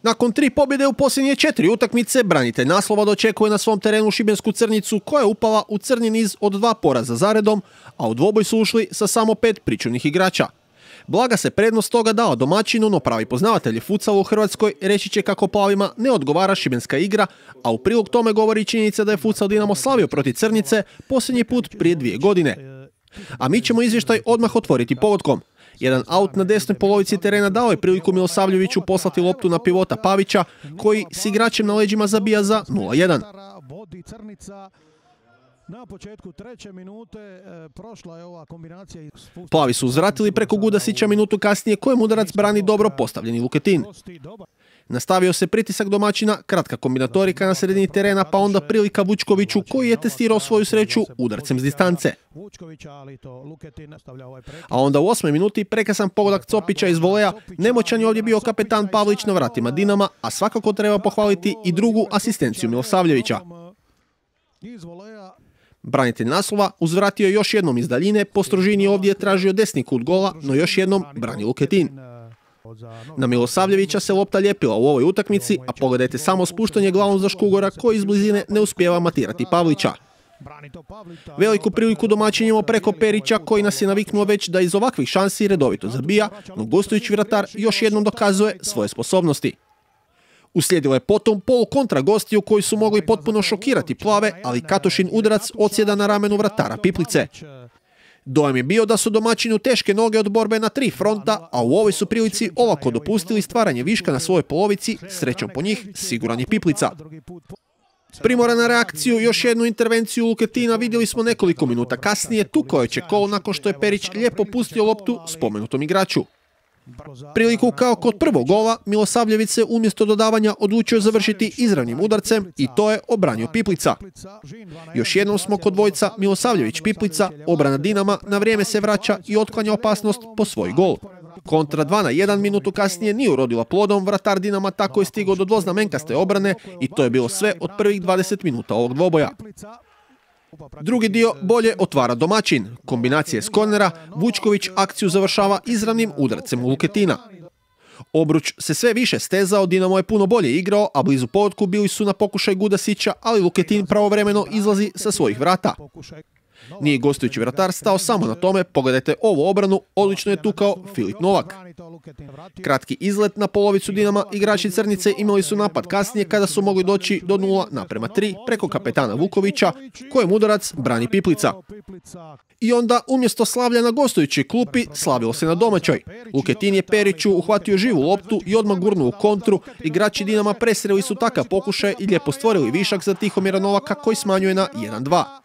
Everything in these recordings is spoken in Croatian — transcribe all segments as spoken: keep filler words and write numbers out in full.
Nakon tri pobjede u posljednje četiri utakmice, branitelj naslova dočekuje na svom terenu šibensku Crnicu koja je upala u crni niz od dva poraza zaredom, a u dvoboj su ušli sa samo pet pričuvnih igrača. Blaga se prednost toga dao domaćinu, no pravi poznavatelji futsala u Hrvatskoj reći će kako plavima ne odgovara šibenska igra, a u prilog tome govori činjenica da je Futsal Dinamo slavio protiv Crnice posljednji put prije dvije godine. A mi ćemo izvještaj odmah otvoriti pogodkom. Jedan aut na desnoj polovici terena dao je priliku Milosavljeviću poslati loptu na pivota Pavića, koji s igračem na leđima zabija za nula jedan. Na početku treće minute prošla je ova kombinacija. Plavi su uzvratili preko Gudasića minutu kasnije, kojem udarac brani dobro postavljeni Luketin. Nastavio se pritisak domaćina, kratka kombinatorika na sredini terena, pa onda prilika Vučkoviću koji je testirao svoju sreću udarcem s distance. A onda u osmoj minuti prekrasan pogodak Copića iz voleja, nemoćan je ovdje bio kapetan Pavlić na vratima Dinama, a svakako treba pohvaliti i drugu asistenciju Milosavljevića. Branitelj naslova uzvratio još jednom iz daljine, po strožini ovdje je tražio desni kut gola, no još jednom brani Luketin. Na Milosavljevića se lopta lijepila u ovoj utakmici, a pogledajte samo spuštanje glavom za Škugora koji iz blizine ne uspijeva matirati Pavlića. Veliku priliku domaćin imamo preko Perića koji nas je naviknuo već da iz ovakvih šansi redovito zabija, no gostujući vratar još jednom dokazuje svoje sposobnosti. Uslijedilo je potom polu kontra gostiju koji su mogli potpuno šokirati plave, ali Katošin udarac odsjeda na ramenu vratara Piplice. Dojam je bio da su domaćinu teške noge od borbe na tri fronta, a u ovoj su prilici olako dopustili stvaranje viška na svojoj polovici, srećom po njih siguran je Piplica. Primoran na reakciju, još jednu intervenciju Luketina vidjeli smo nekoliko minuta kasnije, tukao je Čekol nakon što je Perić lijepo pustio loptu spomenutom igraču. Priliku kao kod prvog gola, Milosavljević se umjesto dodavanja odlučio završiti izravnim udarcem i to je obranio Piplica. Još jednom smo kod dvojca Milosavljević-Piplica, obrana Dinama na vrijeme se vraća i otklanja opasnost po svoj gol. Kontra dva na jedan minutu kasnije nije urodila plodom, vratar Dinama tako je stigao do dvoznamenkaste obrane i to je bilo sve od prvih dvadeset minuta ovog dvoboja. Drugi dio bolje otvara domaćin. Kombinacije s kornera, Vučković akciju završava izravnim udarcem Luketina. Obruč se sve više stezao, Dinamo je puno bolje igrao, a blizu pogodku bili su na pokušaj Gudasića, ali Luketin pravovremeno izlazi sa svojih vrata. Nije gostujući vratar stao samo na tome, pogledajte ovu obranu, odlično je tukao Filip Novak. Kratki izlet na polovicu Dinama, igrači Crnice imali su napad kasnije kada su mogli doći do nula naprema tri preko kapetana Vukovića, kojem udarac brani Piplica. I onda umjesto slavlja na gostujućoj klupi, slavilo se na domaćoj. Luketin je Periću uhvatio živu loptu i odmah gurnuo u kontru, igrači Dinama presreli su takav pokušaj i lijepo stvorili višak za Tihomira Novaka koji smanjuje na jedan dva.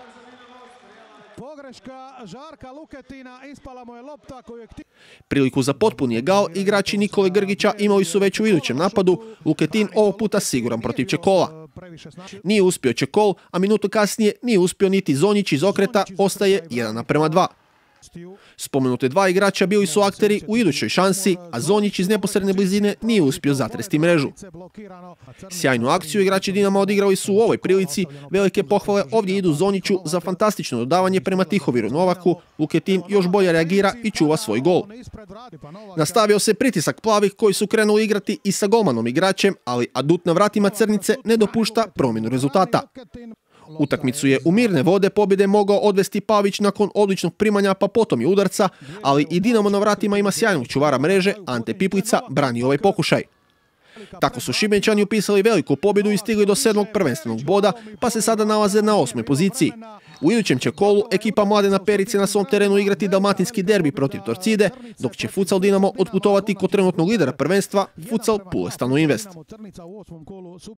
Priliku za potpuni egal igrači Nikole Grgića imali su već u idućem napadu, Luketin ovog puta siguran protiv Čekola. Nije uspio Čekol, a minutu kasnije nije uspio niti Zonjić iz okreta, ostaje jedan naprema dva. Spomenute dva igrača bili su akteri u idućoj šansi, a Zonjić iz neposredne blizine nije uspio zatresti mrežu. Sjajnu akciju igrači Dinama odigrali su u ovoj prilici, velike pohvale ovdje idu Zonjiću za fantastično dodavanje prema Tihomiru Novaku, Luketin još bolje reagira i čuva svoj gol. Nastavio se pritisak plavih koji su krenuli igrati i sa golmanom igračem, ali adut na vratima Crnice ne dopušta promjenu rezultata. Utakmicu je u mirne vode pobjede mogao odvesti Pavić nakon odličnog primanja pa potom i udarca, ali i Dinamo na vratima ima sjajnog čuvara mreže, Ante Piplica brani ovaj pokušaj. Tako su Šibenčani upisali veliku pobjedu i stigli do sedmog prvenstvenog boda, pa se sada nalaze na osmoj poziciji. U idućem će kolu ekipa Mladena Perice na svom terenu igrati dalmatinski derbi protiv Torcide, dok će Futsal Dinamo otputovati kod trenutnog lidera prvenstva Futsal Pule Stano Invest.